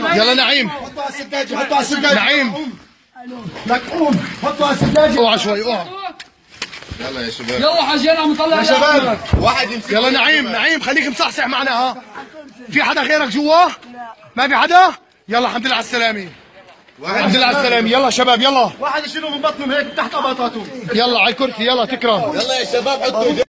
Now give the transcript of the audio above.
يلا نعيم. حطوا على السجاجة، حطوا على السجاجة. نعيم لك قوم، حطوا على السجاجة. اوعى شوي اوعى. يلا يا شباب. يلا حجينا مطلع يا شباب واحد يمسك. يلا نعيم خليك مصحصح معنا ها. في حدا غيرك جوا؟ لا ما في حدا؟ يلا الحمد لله على السلامة. الحمد لله على السلامة. يلا شباب يلا. واحد يشيله من بطنهم هيك تحت اباطاتهم. يلا على الكرسي يلا تكرم. يلا يا شباب حطوا